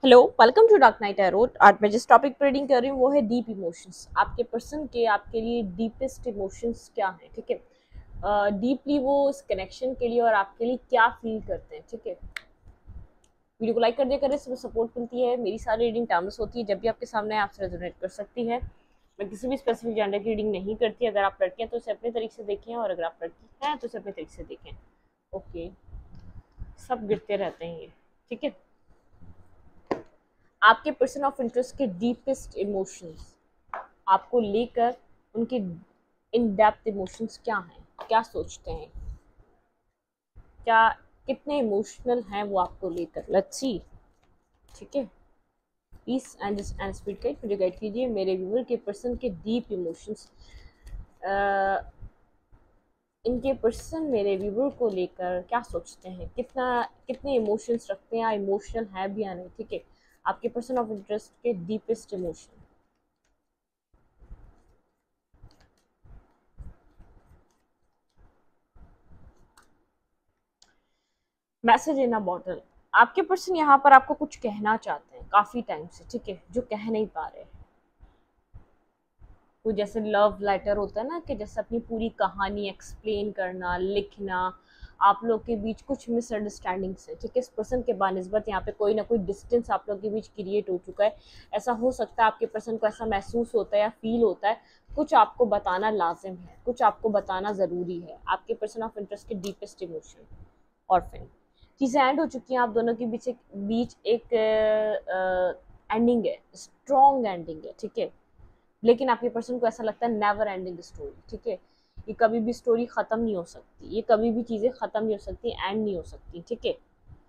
Hello, welcome to Dark Knight Arrow. आज मैं जिस टॉपिक पर रीडिंग कर रही हूँ वो है डीप इमोशंस। आपके पर्सन के आपके लिए डीपेस्ट इमोशंस क्या हैं, ठीक है। डीपली वो इस कनेक्शन के लिए और आपके लिए क्या फील करते हैं, ठीक है। वीडियो को लाइक कर दिया करें, इसमें सपोर्ट मिलती है। मेरी सारी रीडिंग टाइमलेस होती है, जब भी आपके सामने आपसे रेजोनेट कर सकती है। मैं किसी भी स्पेसिफिक जेंडर की रीडिंग नहीं करती। अगर आप लड़के हैं तो इसे अपने तरीके से देखें, और अगर आप लड़की हैं तो इसे अपने तरीके से देखें। ओके, सब गिरते रहते हैं ये, ठीक है। आपके पर्सन ऑफ इंटरेस्ट के डीपेस्ट इमोशंस आपको लेकर, उनके इन डेप्थ इमोशंस क्या हैं, क्या सोचते हैं, क्या कितने इमोशनल हैं वो आपको लेकर। लेट्स सी, ठीक है। पीस एंड स्पीड गाइड मुझे गाइड कीजिए मेरे व्यूअर के पर्सन के डीप इमोशंस। इनके पर्सन मेरे व्यूअर को लेकर क्या सोचते हैं, कितने इमोशंस रखते हैं, या इमोशनल है भी या नहीं, ठीक है। आपके पर्सन ऑफ इंटरेस्ट के deepest emotion. Message in a bottle. आपके पर्सन यहाँ पर आपको कुछ कहना चाहते हैं काफी टाइम से, ठीक है, जो कह नहीं पा रहे। कोई जैसे लव लेटर होता है ना, कि जैसे अपनी पूरी कहानी एक्सप्लेन करना, लिखना। आप लोग के बीच कुछ मिसअंडरस्टैंडिंग्स है, ठीक है। इस पर्सन के बानिस्बत यहाँ पे कोई ना कोई डिस्टेंस आप लोग के बीच क्रिएट हो चुका है। ऐसा हो सकता है आपके पर्सन को ऐसा महसूस होता है या फील होता है, कुछ आपको बताना लाजिम है, कुछ आपको बताना ज़रूरी है। आपके पर्सन ऑफ इंटरेस्ट के डीपेस्ट इमोशन। और फिर चीज़ें एंड हो चुकी हैं, आप दोनों के बीच एक एंडिंग है, स्ट्रॉन्ग एंडिंग है, ठीक है। लेकिन आपके पर्सन को ऐसा लगता है नेवर एंडिंग स्टोरी, ठीक है। ये कभी भी स्टोरी खत्म नहीं हो सकती, ये कभी भी चीज़ें खत्म नहीं हो सकती, एंड नहीं हो सकती, ठीक है।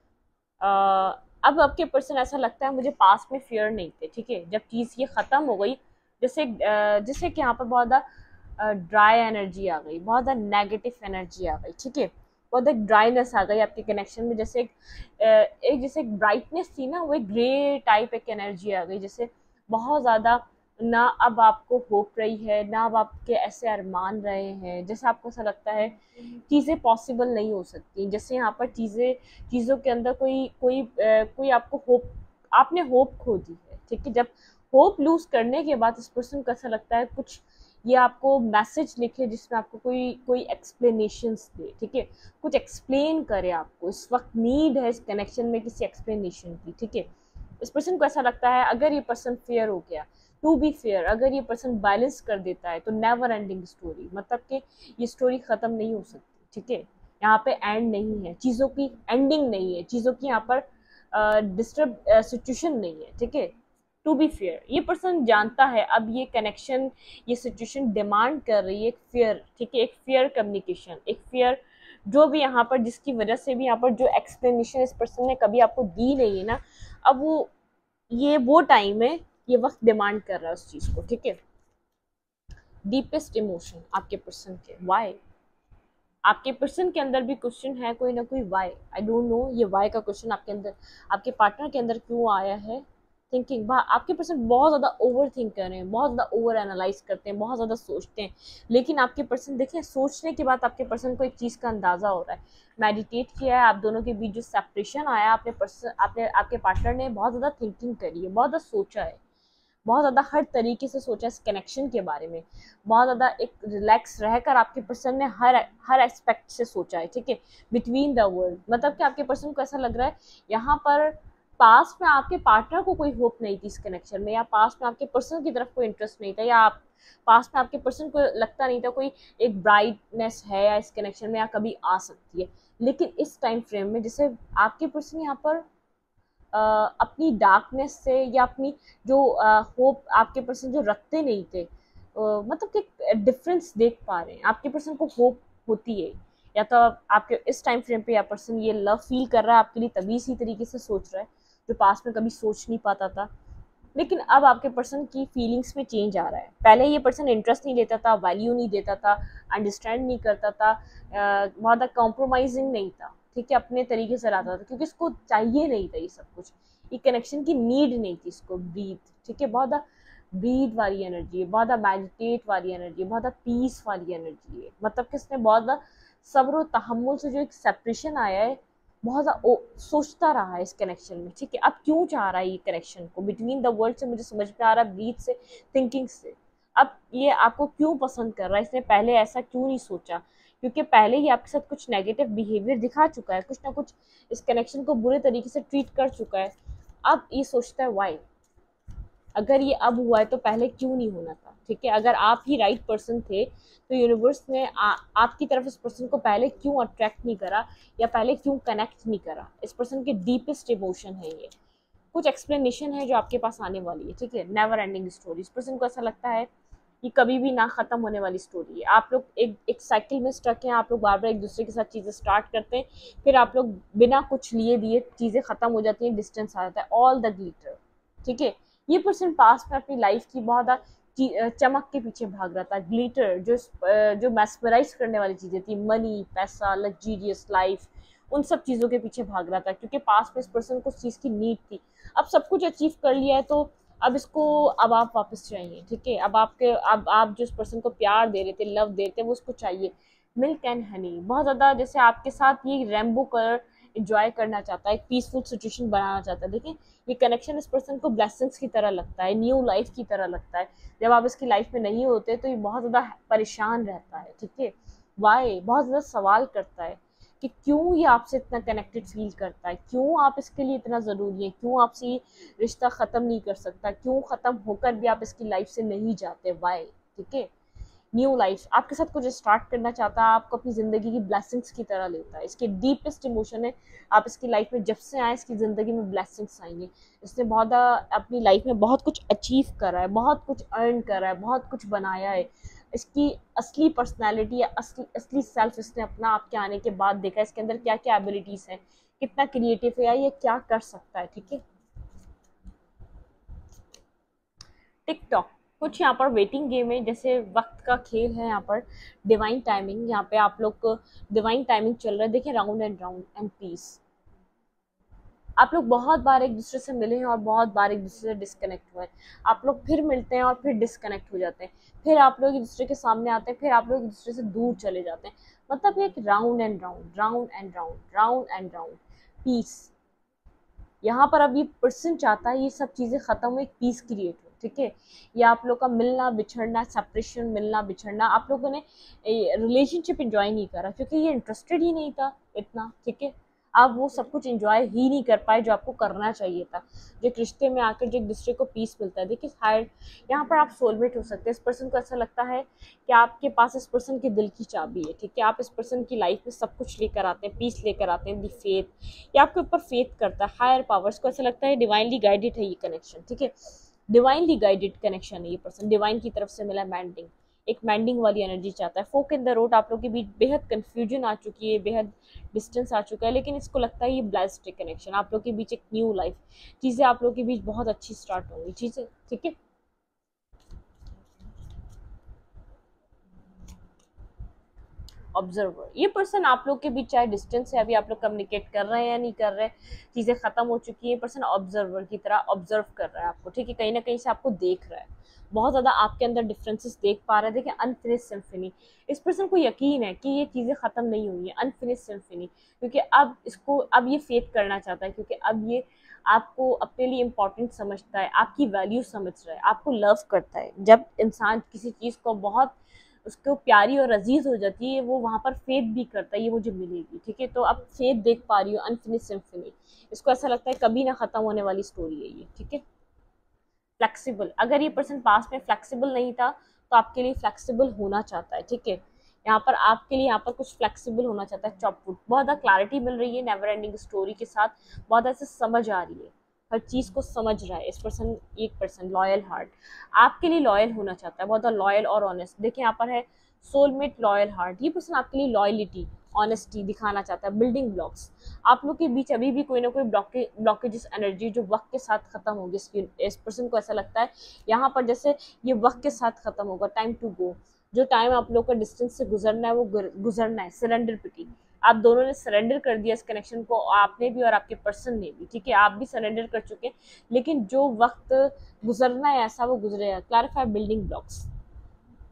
अब आपके पर्सन ऐसा लगता है मुझे पास में फियर नहीं थे, ठीक है। जब चीज़ ये ख़त्म हो गई, जैसे कि यहाँ पर बहुत ज़्यादा ड्राई एनर्जी आ गई, बहुत ज़्यादा नेगेटिव एनर्जी आ गई, ठीक है। बहुत एक ड्राइनेस आ गई आपके कनेक्शन में, जैसे जैसे एक ब्राइटनेस थी ना, वो एक ग्रे टाइप एक एनर्जी आ गई, जैसे बहुत ज़्यादा ना अब आपको होप रही है, ना अब आपके ऐसे अरमान रहे हैं, जैसे आपको ऐसा लगता है चीज़ें पॉसिबल नहीं हो सकती। जैसे यहाँ पर चीज़ों के अंदर कोई आपको होप, आपने होप खो दी है, ठीक है। जब होप लूज करने के बाद इस पर्सन को ऐसा लगता है कुछ ये आपको मैसेज लिखे, जिसमें आपको कोई कोई एक्सप्लेनेशंस दे, ठीक है। कुछ एक्सप्लेन करे आपको, इस वक्त नीड है इस कनेक्शन में किसी एक्सप्लेनेशन की, ठीक है। इस पर्सन को ऐसा लगता है अगर ये पर्सन फेयर हो गया, टू बी फेयर, अगर ये पर्सन बैलेंस कर देता है तो नेवर एंडिंग स्टोरी, मतलब कि ये स्टोरी ख़त्म नहीं हो सकती, ठीक है। यहाँ पे एंड नहीं है, चीज़ों की एंडिंग नहीं है, चीज़ों की यहाँ पर डिस्टर्ब सिचुएशन नहीं है, ठीक है। टू बी फेयर, ये पर्सन जानता है अब ये कनेक्शन, ये सिचुएशन डिमांड कर रही है एक फेयर, ठीक है, एक फेयर कम्युनिकेशन, एक फेयर जो भी यहाँ पर, जिसकी वजह से भी यहाँ पर जो एक्सप्लेनेशन इस पर्सन ने कभी आपको दी नहीं है ना, अब वो टाइम है, ये वक्त डिमांड कर रहा है उस चीज़ को, ठीक है। डीपेस्ट इमोशन आपके पर्सन के वाई। आपके पर्सन के अंदर भी क्वेश्चन है, कोई ना कोई वाई, आई डोंट नो ये वाई का क्वेश्चन आपके अंदर, आपके पार्टनर के अंदर क्यों आया है। थिंकिंग, आपके पर्सन बहुत ज़्यादा ओवर थिंक कर रहे हैं, बहुत ज़्यादा ओवर एनालाइज करते हैं, बहुत ज़्यादा सोचते हैं। लेकिन आपके पर्सन देखें, सोचने के बाद आपके पर्सन को एक चीज़ का अंदाज़ा हो रहा है, मेडिटेट किया है, आप दोनों के बीच जो सेपरेशन आया, आपने आपके पार्टनर ने बहुत ज़्यादा थिंकिंग करी है, बहुत ज़्यादा सोचा है, बहुत ज़्यादा हर तरीके से सोचा इस कनेक्शन के बारे में, बहुत ज़्यादा एक रिलैक्स रहकर आपके पर्सन ने हर हर एस्पेक्ट से सोचा है, ठीक है। बिटवीन द वर्ल्ड, मतलब कि आपके पर्सन को ऐसा लग रहा है यहाँ पर पास में आपके पार्टनर को कोई होप नहीं थी इस कनेक्शन में, या पास में आपके पर्सन की तरफ कोई इंटरेस्ट नहीं था, या आप पास में आपके पर्सन को लगता नहीं था कोई एक ब्राइटनेस है या इस कनेक्शन में या कभी आ सकती है। लेकिन इस टाइम फ्रेम में जैसे आपके पर्सन यहाँ पर अपनी डार्कनेस से, या अपनी जो होप आपके पर्सन जो रखते नहीं थे, मतलब कि डिफरेंस देख पा रहे हैं। आपके पर्सन को होप होती है, या तो आपके इस टाइम फ्रेम पे या पर्सन ये लव फील कर रहा है आपके लिए, तभी इसी तरीके से सोच रहा है, जो पास में कभी सोच नहीं पाता था। लेकिन अब आपके पर्सन की फीलिंग्स में चेंज आ रहा है। पहले ये पर्सन इंटरेस्ट नहीं लेता था, वैल्यू नहीं देता था, अंडरस्टैंड नहीं करता था, बहुत ज़्यादा कॉम्प्रोमाइजिंग नहीं था, ठीक है, अपने तरीके से रहता था, क्योंकि इसको चाहिए नहीं था ये सब कुछ, ये कनेक्शन की नीड नहीं थी इसको, ब्रीथ, ठीक है, बहुत ज़्यादा ब्रीथ वाली एनर्जी है, बहुत ज़्यादा मेडिटेट वाली एनर्जी है, बहुत ज़्यादा पीस वाली एनर्जी है, मतलब कि इसने बहुत ज़्यादा सब्र और तहम्मुल से जो एक सेपरेशन आया है, बहुत ज़्यादा सोचता रहा है इस कनेक्शन में, ठीक है। अब क्यों चाह रहा है ये कनेक्शन को, बिटवीन द वर्ड से मुझे समझ में आ रहा है, ब्रीथ से, थिंकिंग से। अब ये आपको क्यों पसंद कर रहा है, इसने पहले ऐसा क्यों नहीं सोचा, क्योंकि पहले ही आपके साथ कुछ नेगेटिव बिहेवियर दिखा चुका है, कुछ ना कुछ इस कनेक्शन को बुरे तरीके से ट्रीट कर चुका है। अब ये सोचता है वाई, अगर ये अब हुआ है तो पहले क्यों नहीं होना था, ठीक है। अगर आप ही राइट पर्सन थे तो यूनिवर्स ने आपकी तरफ इस पर्सन को पहले क्यों अट्रैक्ट नहीं करा, या पहले क्यों कनेक्ट नहीं करा। इस पर्सन के डीपेस्ट इमोशन है ये, कुछ एक्सप्लेनेशन है जो आपके पास आने वाली है, ठीक है। नेवर एंडिंग स्टोरी, इस पर्सन को ऐसा लगता है कि कभी भी ना खत्म होने वाली स्टोरी है। आप लोग एक साइकिल में स्टक हैं, आप लोग बार बार एक दूसरे के साथ चीज़ें स्टार्ट करते हैं, फिर आप लोग बिना कुछ लिए दिए चीज़ें खत्म हो जाती हैं, डिस्टेंस आ जाता है, ऑल द ग्लिटर, ठीक है। ये पर्सन पास में अपनी लाइफ की बहुत चमक के पीछे भाग रहा था, ग्लिटर जो मैस्मराइज करने वाली चीज़ें थी, मनी, पैसा, लग्जरियस लाइफ, उन सब चीज़ों के पीछे भाग रहा था, क्योंकि पास में इस पर्सन को उस चीज़ की नीड थी। अब सब कुछ अचीव कर लिया है तो अब इसको, अब आप वापस चाहिए, ठीक है। अब आप जिस पर्सन को प्यार दे रहे थे, लव दे रहे थे, वो उसको चाहिए, मिल्क एंड हनी, बहुत ज़्यादा। जैसे आपके साथ ये रेम्बो कलर इंजॉय करना चाहता है, एक पीसफुल सिचुएशन बनाना चाहता है। देखिए ये कनेक्शन इस पर्सन को ब्लेसिंग्स की तरह लगता है, न्यू लाइफ की तरह लगता है। जब आप इसकी लाइफ में नहीं होते तो ये बहुत ज़्यादा परेशान रहता है, ठीक है। वाई, बहुत ज़्यादा सवाल करता है कि क्यों ये आपसे इतना कनेक्टेड फील करता है, क्यों आप इसके लिए इतना ज़रूरी है, क्यों आपसे ये रिश्ता ख़त्म नहीं कर सकता, क्यों ख़त्म होकर भी आप इसकी लाइफ से नहीं जाते, वाई, ठीक है। न्यू लाइफ, आपके साथ कुछ स्टार्ट करना चाहता है, आपको अपनी ज़िंदगी की ब्लेसिंग्स की तरह लेता है। इसके डीपेस्ट इमोशन है, आप इसकी लाइफ में जब से आए इसकी ज़िंदगी में ब्लेसिंग्स आएंगे। इसने बहुत अपनी लाइफ में बहुत कुछ अचीव करा है, बहुत कुछ अर्न करा है, बहुत कुछ बनाया है। इसकी असली पर्सनैलिटी या असली सेल्फ इसने अपना आपके आने के बाद देखा, इसके अंदर क्या क्या एबिलिटीज़ हैं, कितना क्रिएटिव है, ये क्या कर सकता है, ठीक है। टिकटॉक, कुछ यहाँ पर वेटिंग गेम है, जैसे वक्त का खेल है यहाँ पर। डिवाइन टाइमिंग, यहाँ पे आप लोग को डिवाइन टाइमिंग चल रहा है, देखिए राउंड एंड पीस। आप लोग बहुत बार एक दूसरे से मिले हैं और बहुत बार एक दूसरे से डिस्कनेक्ट हुए हैं। आप लोग फिर मिलते हैं और फिर डिस्कनेक्ट हो जाते हैं, फिर आप लोग एक दूसरे के सामने आते हैं, फिर आप लोग एक दूसरे से दूर चले जाते हैं। मतलब एक round and round, round and round, round and round, peace. यहाँ पर अब ये पर्सन चाहता है ये सब चीज़ें ख़त्म हो, एक पीस क्रिएट हो, ठीक है। या आप लोग का मिलना बिछड़ना, सेपरेशन, मिलना बिछड़ना, आप लोगों ने रिलेशनशिप इंजॉय नहीं करा क्योंकि ये इंटरेस्टेड ही नहीं था इतना, ठीक है। आप वो सब कुछ इंजॉय ही नहीं कर पाए जो आपको करना चाहिए था। जो एक रिश्ते में आकर जो एक दूसरे को पीस मिलता है, देखिए हायर यहाँ पर आप सोलमेट हो सकते हैं। इस पर्सन को ऐसा लगता है कि आपके पास इस पर्सन के दिल की चाबी है, ठीक है। आप इस पर्सन की लाइफ में सब कुछ लेकर आते हैं, पीस लेकर आते हैं, दी फेथ, ये आपके ऊपर फेथ करता है। हायर पावर्स को ऐसा लगता है डिवाइनली गाइडेड है ये कनेक्शन, ठीक है। डिवाइनली गाइडेड कनेक्शन है ये पर्सन, डिवाइन की तरफ से मिला मैंडिंग, एक मैंडिंग वाली एनर्जी चाहता है। फोक इन द रोड, आप लोग के बीच बेहद कन्फ्यूजन आ चुकी है, बेहद डिस्टेंस आ चुका है, लेकिन इसको लगता है ये ब्लेस्ड कनेक्शन, आप लोग के बीच एक न्यू लाइफ, चीज़ें आप लोग के बीच बहुत अच्छी स्टार्ट होंगी, चीज़ें, ठीक है। ऑब्जर्वर, ये पर्सन आप लोग के बीच चाहे डिस्टेंस है, अभी आप लोग कम्युनिकेट कर रहे हैं या नहीं कर रहे, चीज़ें खत्म हो चुकी है, पर्सन ऑब्जर्वर की तरह ऑब्जर्व कर रहा है आपको, ठीक है। कहीं ना कहीं से आपको देख रहा है, बहुत ज़्यादा आपके अंदर डिफरेंसेस देख पा रहा है। देखिए अनफिनिश सिम्फनी, इस पर्सन को यकीन है कि ये चीज़ें ख़त्म नहीं हुई है, अनफिनिश सिम्फनी, क्योंकि अब ये फेथ करना चाहता है, क्योंकि अब ये आपको अपने लिए इम्पोर्टेंट समझता है, आपकी वैल्यू समझ रहा है, आपको लव करता है। जब इंसान किसी चीज़ को बहुत उसको प्यारी और अजीज हो जाती है, वो वहाँ पर फेथ भी करता है ये मुझे मिलेगी, ठीक है। तो अब फेथ देख पा रही हूँ, अनफिनिश सिम्फनी, इसको ऐसा लगता है कभी ना ख़त्म होने वाली स्टोरी है ये, ठीक है। फ्लेक्सिबल, अगर ये पर्सन पास में फ्लेक्सिबल नहीं था तो आपके लिए फ्लेक्सिबल होना चाहता है, ठीक है। यहाँ पर आपके लिए यहाँ पर कुछ फ्लेक्सिबल होना चाहता है। चॉपवुड, बहुत ज़्यादा क्लैरिटी मिल रही है नेवर एंडिंग स्टोरी के साथ, बहुत ऐसे समझ आ रही है, हर चीज़ को समझ रहा है इस पर्सन। एक पर्सन लॉयल हार्ट, आपके लिए लॉयल होना चाहता है, बहुत ज़्यादा लॉयल और ऑनेस्ट। देखिए यहाँ पर है सोलमेट लॉयल हार्ट, ये पर्सन आपके लिए लॉयलिटी, ऑनेस्टी दिखाना चाहता है। बिल्डिंग ब्लॉक्स, आप लोग के बीच अभी भी कोई ना कोई ब्लॉकेजेस एनर्जी जो वक्त के साथ खत्म होगी। इस पर्सन को ऐसा लगता है यहाँ पर जैसे ये वक्त के साथ खत्म होगा, टाइम टू गो, जो टाइम आप लोग का डिस्टेंस से गुजरना है वो गुजरना है। सरेंडर पिटी, आप दोनों ने सरेंडर कर दिया इस कनेक्शन को, आपने भी और आपके पर्सन ने भी, ठीक है। आप भी सरेंडर कर चुके हैं, लेकिन जो वक्त गुजरना है ऐसा वो गुजरेगा। Clarify building blocks,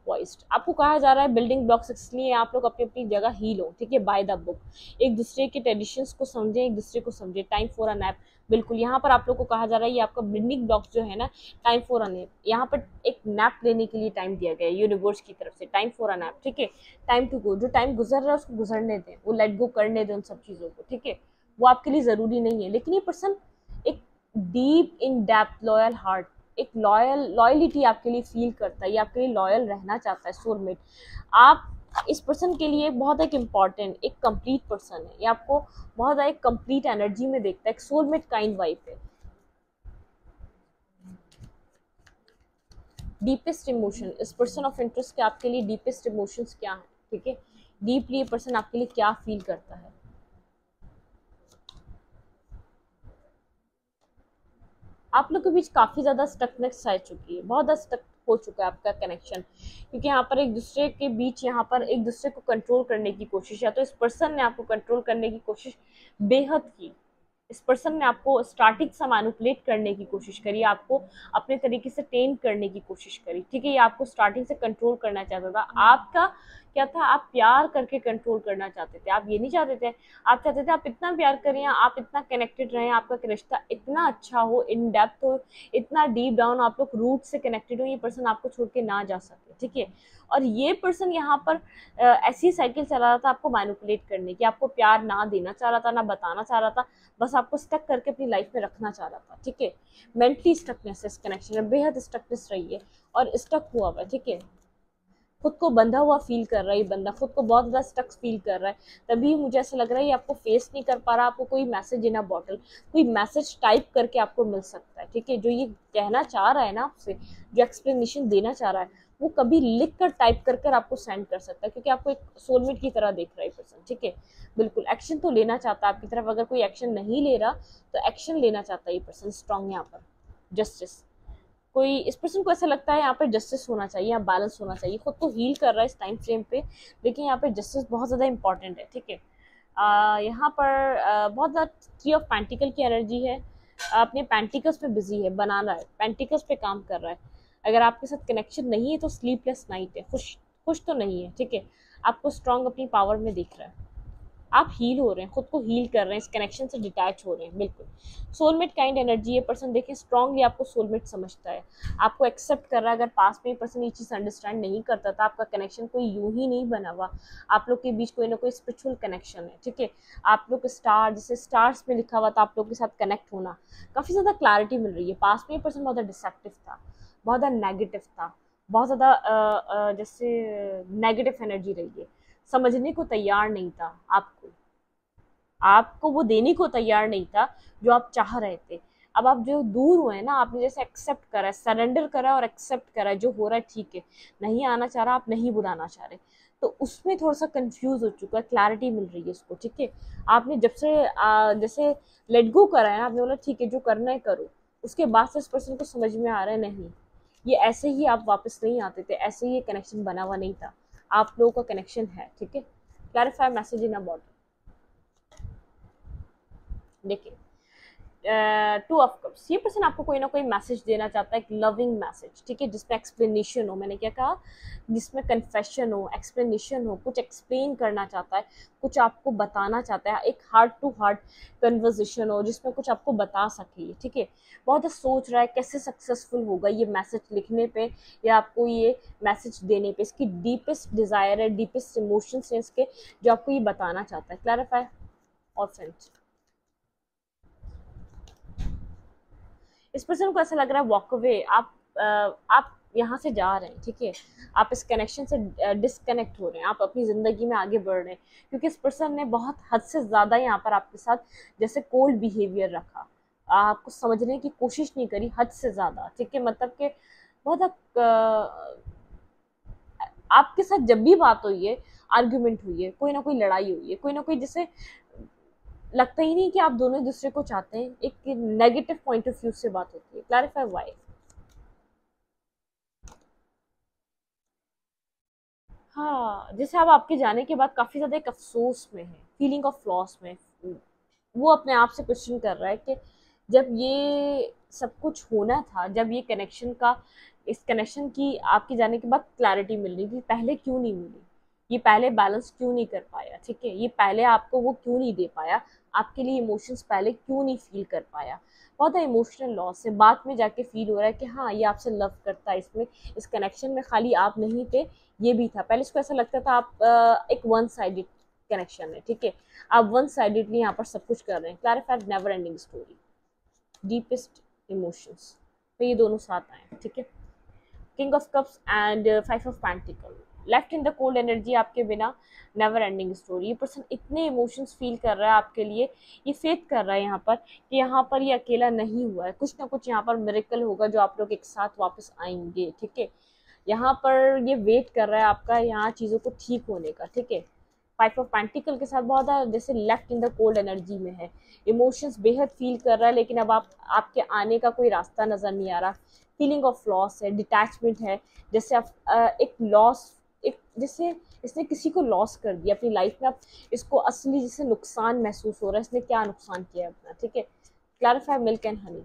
voiced. आपको कहा जा रहा है बिल्डिंग ब्लॉक्स इसलिए आप लोग अपनी अपनी जगह हील हो, ठीक है, बाय द बुक। एक दूसरे के ट्रेडिशंस को समझें, एक दूसरे को समझे। टाइम फॉर अ नैप, बिल्कुल यहाँ पर आप लोग को कहा जा रहा है ये आपका बिल्डिंग ब्लॉक्स जो है ना, टाइम फॉर अ नैप, यहाँ पर एक नैप लेने के लिए टाइम दिया गया है यूनिवर्स की तरफ से, टाइम फॉर अ नैप, ठीक है। टाइम टू गो, जो टाइम गुजर रहा है उसको गुजरने दें, वो लेट गो करने दें उन सब चीज़ों को, ठीक है। वो आपके लिए ज़रूरी नहीं है, लेकिन ये पर्सन एक deep in depth loyal heart, एक लॉयलिटी आपके लिए फील करता है, ये आपके लिए लॉयल रहना चाहता है, सोलमेट। आप इस पर्सन के लिए बहुत एक इम्पॉर्टेंट, एक कंप्लीट पर्सन है, ये आपको बहुत एक कंप्लीट एनर्जी में देखता है, एक सोलमेट काइंड वाइफ है। डीपेस्ट इमोशन, इस पर्सन ऑफ इंटरेस्ट के आपके लिए डीपेस्ट इमोशंस क्या है, ठीक है। डीपली ये पर्सन आपके लिए क्या फील करता है। आप लोग के बीच काफ़ी ज़्यादा स्टकनेस आ चुकी है, बहुत ज़्यादा स्टक हो चुका है आपका कनेक्शन, क्योंकि यहाँ पर एक दूसरे के बीच, यहाँ पर एक दूसरे को कंट्रोल करने की कोशिश, या तो इस पर्सन ने आपको कंट्रोल करने की कोशिश बेहद की। इस पर्सन ने आपको स्टार्टिंग से मैनिपुलेट करने की कोशिश करी, आपको अपने तरीके से टेन करने की कोशिश करी, ठीक है। ये आपको स्टार्टिंग से कंट्रोल करना चाहता था। आपका क्या था, आप प्यार करके कंट्रोल करना चाहते थे, आप ये नहीं चाहते थे। आप चाहते थे आप इतना प्यार करें, आप इतना कनेक्टेड रहें, आपका रिश्ता इतना अच्छा हो, इन डेप्थ हो, इतना डीप डाउन आप लोग रूट से कनेक्टेड हो, ये पर्सन आपको छोड़ के ना जा सके, ठीक है। और ये पर्सन यहाँ पर ऐसी साइकिल चला रहा था आपको मैनिपुलेट करने की, आपको प्यार ना देना चाह रहा था, ना बताना चाह रहा था, बस आपको स्टक करके अपनी लाइफ में रखना चाह रहा था, ठीक है। मेंटली स्टकनेस इस कनेक्शन में बेहद स्टकनेस रही है, और स्टक हुआ हुआ, ठीक है। खुद को बंधा हुआ फील कर रहा है ये बंदा, खुद को बहुत ज़्यादा स्टक फील कर रहा है। तभी मुझे ऐसा लग रहा है ये आपको फेस नहीं कर पा रहा, आपको कोई मैसेज इन अ बॉटल, कोई मैसेज टाइप करके आपको मिल सकता है, ठीक है। जो ये कहना चाह रहा है ना आपसे, जो एक्सप्लेनेशन देना चाह रहा है, वो कभी लिख कर टाइप कर कर आपको सेंड कर सकता है, क्योंकि आपको एक सोलमेट की तरह देख रहा है पर्सन, ठीक है। बिल्कुल एक्शन तो लेना चाहता है आपकी तरफ, अगर कोई एक्शन नहीं ले रहा तो एक्शन लेना चाहता है ये पर्सन, स्ट्रांग यहाँ पर। जस्टिस, कोई इस पर्सन को ऐसा लगता है यहाँ पे जस्टिस होना चाहिए, यहाँ बैलेंस होना चाहिए, खुद को हील कर रहा है इस टाइम फ्रेम पे, लेकिन यहाँ पे जस्टिस बहुत ज़्यादा इंपॉर्टेंट है, ठीक है। यहाँ पर बहुत ज़्यादा थ्री ऑफ पेंटिकल की एनर्जी है, अपने पेंटिकल्स में बिजी है, बना रहा है, पेंटिकल्स पे काम कर रहा है। अगर आपके साथ कनेक्शन नहीं है तो स्लीपलेस नाइट है, खुश खुश तो नहीं है, ठीक है। आपको स्ट्रांग अपनी पावर में दिख रहा है, आप हील हो रहे हैं, खुद को हील कर रहे हैं, इस कनेक्शन से डिटैच हो रहे हैं, बिल्कुल। सोलमेट काइंड एनर्जी, ये पर्सन देखिए स्ट्रांगली आपको सोलमेट समझता है, आपको एक्सेप्ट कर रहा है। अगर पास में ये पर्सन ये चीज़ अंडरस्टैंड नहीं करता था, आपका कनेक्शन कोई यूं ही नहीं बना हुआ, आप लोग के बीच कोई ना कोई स्पिरिचुअल कनेक्शन है, ठीक है। आप लोग स्टार, जैसे स्टार्स में लिखा हुआ था आप लोग के साथ कनेक्ट होना, काफ़ी ज़्यादा क्लैरिटी मिल रही है। पास में ये पर्सन बहुत ज़्यादा डिसेप्टिव था, बहुत ज़्यादा नेगेटिव था, बहुत ज़्यादा जैसे नेगेटिव एनर्जी रही है, समझने को तैयार नहीं था आपको, आपको वो देने को तैयार नहीं था जो आप चाह रहे थे। अब आप जो दूर हुए हैं ना, आपने जैसे एक्सेप्ट करा है, सरेंडर करा है और एक्सेप्ट करा है, जो हो रहा है ठीक है, नहीं आना चाह रहा, आप नहीं बुलाना चाह रहे, तो उसमें थोड़ा सा कंफ्यूज हो चुका है, क्लैरिटी मिल रही है उसको, ठीक है। आपने जब से जैसे लेट गो करा है ना, आपने बोला ठीक है जो करना है करो, उसके बाद से इस पर्सन को समझ में आ रहा है नहीं, ये ऐसे ही आप वापस नहीं आते थे, ऐसे ही ये कनेक्शन बना हुआ नहीं था, आप लोगों का कनेक्शन है, ठीक है। क्लैरिफाई मैसेज इन अबाउट, देखिए टू ऑफ कप्स, ये पर्सन आपको कोई ना कोई मैसेज देना चाहता है, एक लविंग मैसेज, ठीक है, जिसमें एक्सप्लेनेशन हो, मैंने क्या कहा, जिसमें कन्फेशन हो, एक्सप्लेनेशन हो, कुछ एक्सप्लेन करना चाहता है, कुछ आपको बताना चाहता है, एक हार्ट टू हार्ट कन्वर्जेशन हो जिसमें कुछ आपको बता सके, ठीक है। बहुत सोच रहा है कैसे सक्सेसफुल होगा ये मैसेज लिखने पे या आपको ये मैसेज देने पे, इसकी डीपेस्ट डिज़ायर है, डीपेस्ट इमोशंस हैं इसके, जो आपको ये बताना चाहता है। क्लैरिफाई और फ्रेंड्स, इस पर्सन को ऐसा लग रहा है वॉक अवे, आप यहाँ से जा रहे हैं, ठीक है, आप इस कनेक्शन से डिसकनेक्ट हो रहे हैं, आप अपनी ज़िंदगी में आगे बढ़ रहे हैं, क्योंकि इस पर्सन ने बहुत हद से ज़्यादा यहाँ पर आपके साथ जैसे कोल्ड बिहेवियर रखा, आपको समझने की कोशिश नहीं करी, हद से ज़्यादा, ठीक है। मतलब कि बहुत आपके साथ जब भी बात हुई है, आर्ग्यूमेंट हुई है, कोई ना कोई लड़ाई हुई है, कोई ना कोई, जैसे लगता ही नहीं कि आप दोनों एक दूसरे को चाहते हैं, एक नेगेटिव पॉइंट ऑफ व्यू से बात होती है। क्लैरिफाई व्हाई, हाँ, जैसे अब आपके जाने के बाद काफी ज्यादा एक अफसोस में है, फीलिंग ऑफ लॉस में, वो अपने आप से क्वेश्चन कर रहा है कि जब ये सब कुछ होना था, जब ये कनेक्शन का इस कनेक्शन की आपके जाने के बाद क्लैरिटी मिल रही थी, पहले क्यों नहीं मिली, ये पहले बैलेंस क्यों नहीं कर पाया, ठीक है, ये पहले आपको वो क्यों नहीं दे पाया, आपके लिए इमोशंस पहले क्यों नहीं फील कर पाया। बहुत इमोशनल लॉस है, बाद में जाके फील हो रहा है कि हाँ ये आपसे लव करता है, इसमें इस कनेक्शन में खाली आप नहीं थे, ये भी था। पहले इसको ऐसा लगता था आप एक वन साइडेड कनेक्शन है, ठीक है, आप वन साइडेडली यहाँ पर सब कुछ कर रहे हैं। Clarified never ending story, deepest emotions, तो ये दोनों साथ आए, ठीक है। King of cups and five of pentacle, left in the cold energy, आपके बिना नेवर एंडिंग स्टोरी। ये पर्सन इतने इमोशंस फील कर रहा है आपके लिए, ये फेथ कर रहा है यहाँ पर कि यहाँ पर ये अकेला नहीं हुआ है, कुछ ना कुछ यहाँ पर मिरेकल होगा जो आप लोग एक साथ वापस आएंगे, ठीक है। यहाँ पर ये वेट कर रहा है आपका यहाँ चीज़ों को ठीक होने का, ठीक है। फाइव ऑफ पेंटिकल के साथ बहुत ज़्यादा जैसे left in the cold energy में है, इमोशंस बेहद फील कर रहा है, लेकिन अब आपके आने का कोई रास्ता नज़र नहीं आ रहा। फीलिंग ऑफ लॉस है, डिटैचमेंट है, जैसे आप एक लॉस, एक जैसे इसने किसी को लॉस कर दिया अपनी लाइफ में, अब इसको असली जैसे नुकसान महसूस हो रहा है, इसने क्या नुकसान किया है अपना, ठीक है। क्लैरिफाई मिल्क एंड हनी,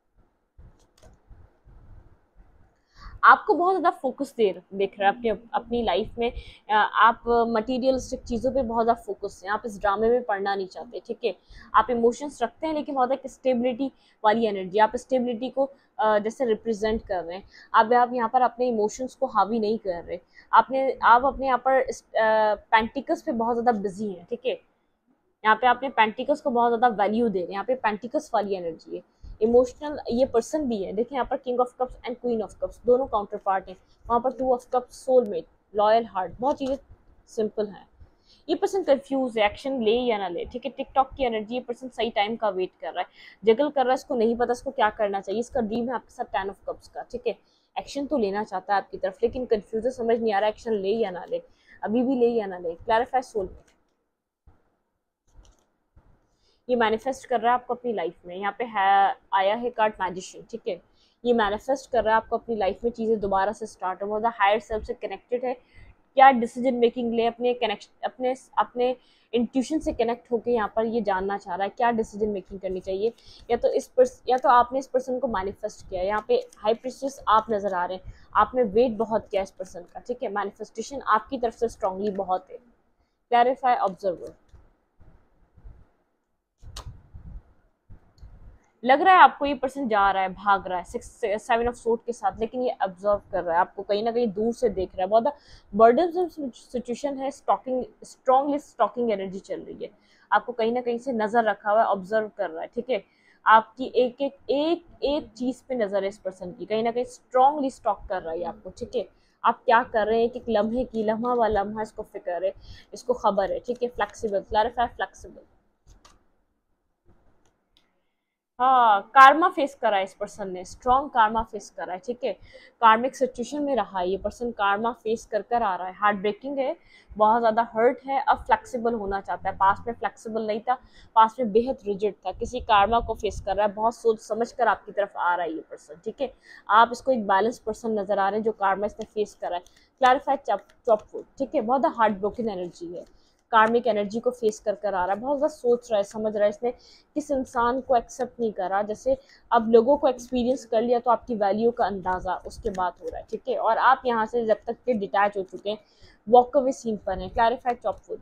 आपको बहुत ज़्यादा फोकस देख रहा है अपनी अपनी लाइफ में, आप मटीरियलिस्टिक चीज़ों पे बहुत ज़्यादा फोकस हैं, आप इस ड्रामे में पढ़ना नहीं चाहते, ठीक है। आप इमोशंस रखते हैं लेकिन बहुत एक स्टेबिलिटी वाली एनर्जी, आप स्टेबिलिटी को जैसे रिप्रेजेंट कर रहे हैं, आप यहाँ पर अपने इमोशंस को हावी नहीं कर रहे, आप अपने यहाँ पर पेंटिकल्स पे बहुत ज़्यादा बिजी हैं, ठीक है। यहाँ पे आपने पेंटिकल्स को बहुत ज़्यादा वैल्यू दे रहे हैं, यहाँ पे पेंटिकल्स वाली एनर्जी है। इमोशनल ये पर्सन भी है, देखिए यहाँ पर king of cups and queen of cups दोनों काउंटर पार्ट हैं, वहाँ पर two of cups soulmate, loyal heart, बहुत चीज़ें सिंपल हैं। ये पर्सन कंफ्यूज है, एक्शन ले या ना ले, ठीक है। टिकटॉक की एनर्जी, ये पर्सन सही टाइम का वेट कर रहा है, जगल कर रहा है, इसको नहीं पता इसको क्या करना चाहिए, इसका ड्रीम है आपके साथ टेन ऑफ कप्स का, ठीक है। एक्शन तो लेना चाहता है आपकी तरफ, लेकिन कंफ्यूज है, समझ नहीं आ रहा एक्शन ले या ना ले, अभी भी ले या ना ले। क्लैरिफाई सोलमेट, ये मैनिफेस्ट कर रहा है आपको अपनी लाइफ में, यहाँ पे है आया है कार्ड मैजिशियन, ठीक है। ये मैनिफेस्ट कर रहा है आपको अपनी लाइफ में चीज़ें दोबारा से स्टार्ट हो, मतलब हायर सेल्फ से कनेक्टेड है, क्या डिसीजन मेकिंग ले, अपने कनेक्शन अपने अपने इंट्यूशन से कनेक्ट होकर यहाँ पर ये जानना चाह रहा है क्या डिसीजन मेकिंग करनी चाहिए, या तो आपने इस पर्सन को मैनिफेस्ट किया, यहाँ पे हाई प्रिस्टेस आप नजर आ रहे हैं, आपने वेट बहुत किया इस पर्सन का, ठीक है। मैनिफेस्टेशन आपकी तरफ से स्ट्रांगली बहुत है। क्लैरिफाई ऑब्जर्वर, लग रहा है आपको ये पर्सन जा रहा है, भाग रहा है सिक्स सेवन ऑफ सोर्ड के साथ, लेकिन ये ऑब्जर्व कर रहा है आपको, कहीं ना कहीं दूर से देख रहा है, बहुत बर्डन सिचुएशन है, स्टॉकिंग स्ट्रॉन्गली स्टॉकिंग एनर्जी चल रही है, आपको कहीं ना कहीं से नजर रखा हुआ है, ऑब्जर्व कर रहा है, ठीक है। आपकी एक एक एक एक चीज पे नजर है इस पर्सन की, कहीं ना कहीं स्ट्रॉन्गली स्टॉक कर रहा है आपको, ठीक है। आप क्या कर रहे हैं, एक एक लम्हे की, लम्हा व लम्हा इसको फिक्र है, इसको खबर है, ठीक है। फ्लेक्सिबल, क्लैरिफाई फ्लेक्सिबल, हाँ कार्मा फेस करा है इस पर्सन ने, स्ट्रॉन्ग कार्मा फेस करा है, ठीक है। कार्मिक सिचुएशन में रहा है ये पर्सन, कार्मा फेस कर कर आ रहा है, हार्ट ब्रेकिंग है, बहुत ज़्यादा हर्ट है, अब फ्लेक्सिबल होना चाहता है, पास में फ्लेक्सिबल नहीं था, पास में बेहद रिजिड था, किसी कार्मा को फेस कर रहा है, बहुत सोच समझ कर आपकी तरफ आ रहा है ये पर्सन, ठीक है। आप इसको एक बैलेंस पर्सन नजर आ रहे हैं जो कार्मा इसने फेस करा है। क्लैरिफाई चॉप फूड, ठीक है, बहुत हार्ट ब्रोकन एनर्जी है, कार्मिक एनर्जी को फेस कर कर आ रहा है, बहुत ज़्यादा सोच रहा है, समझ रहा है, इसने किस इंसान को एक्सेप्ट नहीं करा, जैसे अब लोगों को एक्सपीरियंस कर लिया तो आपकी वैल्यू का अंदाज़ा उसके बाद हो रहा है, ठीक है। और आप यहाँ से जब तक के डिटैच हो चुके हैं, वॉक अवे सीन पर हैं। क्लैरिफाइड चॉप फूड,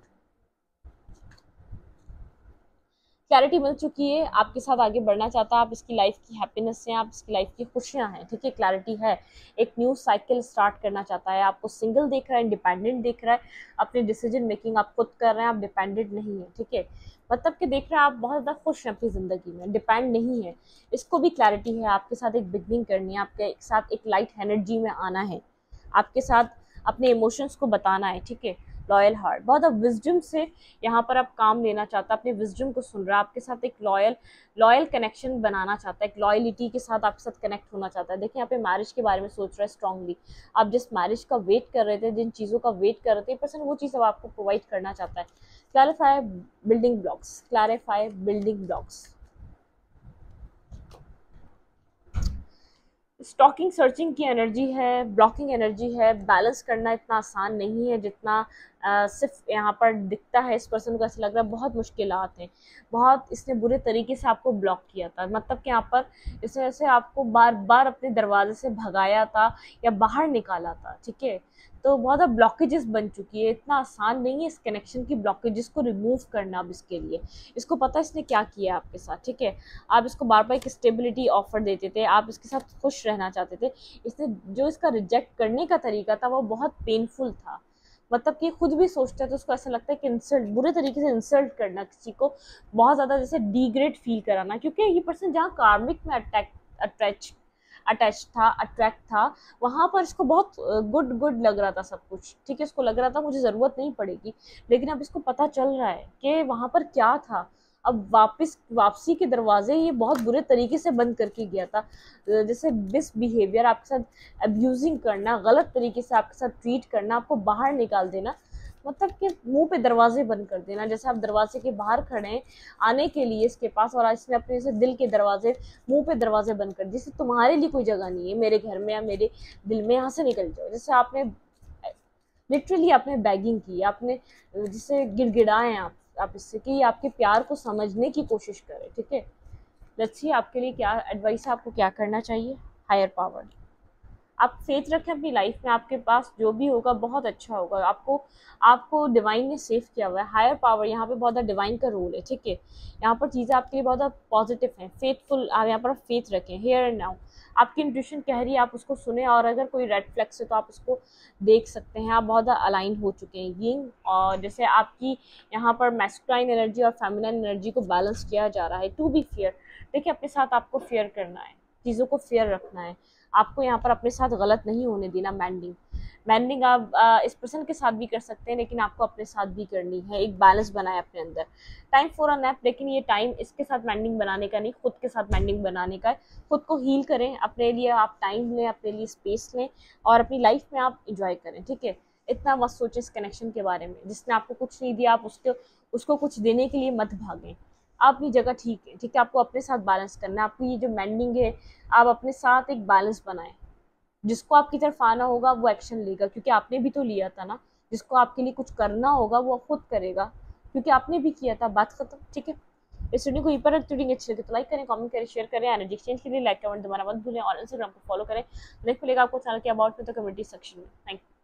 क्लैरिटी मिल चुकी है, आपके साथ आगे बढ़ना चाहता है, आप इसकी लाइफ की हैप्पीनेस हैं, आप इसकी लाइफ की खुशियां हैं, ठीक है। क्लैरिटी है, एक न्यू साइकिल स्टार्ट करना चाहता है, आपको सिंगल देख रहा है, इंडिपेंडेंट देख रहा है, अपने डिसीजन मेकिंग आप खुद कर रहे हैं, आप डिपेंडेंट नहीं है, ठीक है। मतलब कि देख रहे हैं आप बहुत ज़्यादा खुश हैं अपनी ज़िंदगी में, डिपेंड नहीं है, इसको भी क्लैरिटी है, आपके साथ एक बिगनिंग करनी है, आपके साथ एक लाइट एनर्जी में आना है, आपके साथ अपने इमोशंस को बताना है, ठीक है। लॉयल हार्ट, बहुत अब विजडम से यहाँ पर आप काम लेना चाहता है, अपने विजडम को सुन रहा है, आपके साथ एक लॉयल कनेक्शन बनाना चाहता है, एक लॉयलिटी के साथ आपके साथ कनेक्ट होना चाहता है। देखिए यहाँ पे मैरिज के बारे में सोच रहा है स्ट्रांगली, आप जिस मैरिज का वेट कर रहे थे, जिन चीज़ों का वेट कर रहे थे, पर्सन वो चीज़ अब आपको प्रोवाइड करना चाहता है। Clarify building blocks, clarify building blocks, stalking searching की एनर्जी है, ब्लॉकिंग एनर्जी है, बैलेंस करना इतना आसान नहीं है जितना सिर्फ यहाँ पर दिखता है, इस पर्सन को ऐसा लग रहा है बहुत मुश्किलात हैं, बहुत इसने बुरे तरीके से आपको ब्लॉक किया था, मतलब कि यहाँ पर इसने ऐसे आपको बार बार अपने दरवाजे से भगाया था या बाहर निकाला था, ठीक है। तो बहुत ज़्यादा ब्लॉकेजेस बन चुकी है, इतना आसान नहीं है इस कनेक्शन की ब्लॉकेजेस को रिमूव करना। अब इसके लिए इसको पता है इसने क्या किया है आपके साथ, ठीक है। आप इसको बार बार एक स्टेबिलिटी ऑफर देते थे, आप इसके साथ खुश रहना चाहते थे, इसने जो इसका रिजेक्ट करने का तरीका था वो बहुत पेनफुल था, मतलब कि खुद भी सोचता है तो उसको ऐसा लगता है कि इंसल्ट, बुरे तरीके से इंसल्ट करना किसी को, बहुत ज़्यादा जैसे डिग्रेड फील कराना, क्योंकि ये पर्सन जहाँ कार्मिक में अट्रैक्ट था वहाँ पर इसको बहुत गुड गुड लग रहा था सब कुछ, ठीक है। इसको लग रहा था मुझे ज़रूरत नहीं पड़ेगी, लेकिन अब इसको पता चल रहा है कि वहाँ पर क्या था। अब वापसी के दरवाजे ये बहुत बुरे तरीके से बंद करके गया था, जैसे मिसबिहेवियर, आपके साथ अब्यूजिंग करना, गलत तरीके से आपके साथ ट्रीट करना, आपको बाहर निकाल देना, मतलब कि मुंह पे दरवाजे बंद कर देना, जैसे आप दरवाजे के बाहर खड़े हैं आने के लिए इसके पास, और इसने अपने जैसे दिल के दरवाजे, मुंह पे दरवाजे बंद कर, जैसे तुम्हारे लिए कोई जगह नहीं है मेरे घर में या मेरे दिल में, यहाँ से निकल जाओ। जैसे आपने लिटरली आपने बैगिंग की, आपने जिसे गिड़गिड़ाए आप इससे कि आपके प्यार को समझने की कोशिश करें, ठीक है। लेट्स सी आपके लिए क्या एडवाइस है, आपको क्या करना चाहिए। हायर पावर, आप फेथ रखें अपनी लाइफ में, आपके पास जो भी होगा बहुत अच्छा होगा, आपको आपको डिवाइन ने सेव किया हुआ है। हायर पावर यहाँ पे बहुत ज़्यादा डिवाइन का रोल है, ठीक है। यहाँ पर चीज़ें आपके लिए बहुत ज़्यादा पॉजिटिव हैं, फेथफुल, आप यहाँ पर फेथ रखें। हियर एंड नाउ आपकी इंट्यूशन कह रही है, आप उसको सुने, और अगर कोई रेड फ्लैग्स है तो आप उसको देख सकते हैं। आप बहुत ज़्यादा अलाइन हो चुके हैं यिंग, और जैसे आपकी यहाँ पर मैस्कुलाइन एनर्जी और फेमिनाइन एनर्जी को बैलेंस किया जा रहा है। टू बी फेयर, देखिए अपने साथ आपको फेयर करना है, चीज़ों को फेयर रखना है, आपको यहाँ पर अपने साथ गलत नहीं होने देना। मैंडिंग आप इस पर्सन के साथ भी कर सकते हैं, लेकिन आपको अपने साथ भी करनी है, एक बैलेंस बनाए अपने अंदर। टाइम फॉर अ नैप, लेकिन ये टाइम इसके साथ मैंडिंग बनाने का नहीं, खुद के साथ मैंडिंग बनाने का है। खुद को हील करें, अपने लिए आप टाइम लें, अपने लिए स्पेस लें, और अपनी लाइफ में आप इंजॉय करें, ठीक है। इतना मत सोचें इस कनेक्शन के बारे में, जिसने आपको कुछ नहीं दिया, आप उसको कुछ देने के लिए मत भागें। आप अपनी जगह ठीक है, ठीक है, आपको अपने साथ बैलेंस करना है। आपको ये जो मैंडिंग है, आप अपने साथ एक बैलेंस बनाएं। जिसको आपकी तरफ आना होगा वो एक्शन लेगा, क्योंकि आपने भी तो लिया था ना। जिसको आपके लिए कुछ करना होगा वो खुद करेगा, क्योंकि आपने भी किया था। बात खत्म, ठीक है। इस वीडियो को ऊपर रख, वीडियो अच्छी लगे तो लाइक करें, कमेंट करें, शेयर करें। एनर्जी एक्सचेंज के लिए लाइक कमेंट दोबारा मत भूलें, और इंस्टाग्राम को फॉलो करें। लिंक मिलेगा आपको चैनल के अबाउट में तो कम्युनिटी सेक्शन में। Thank you.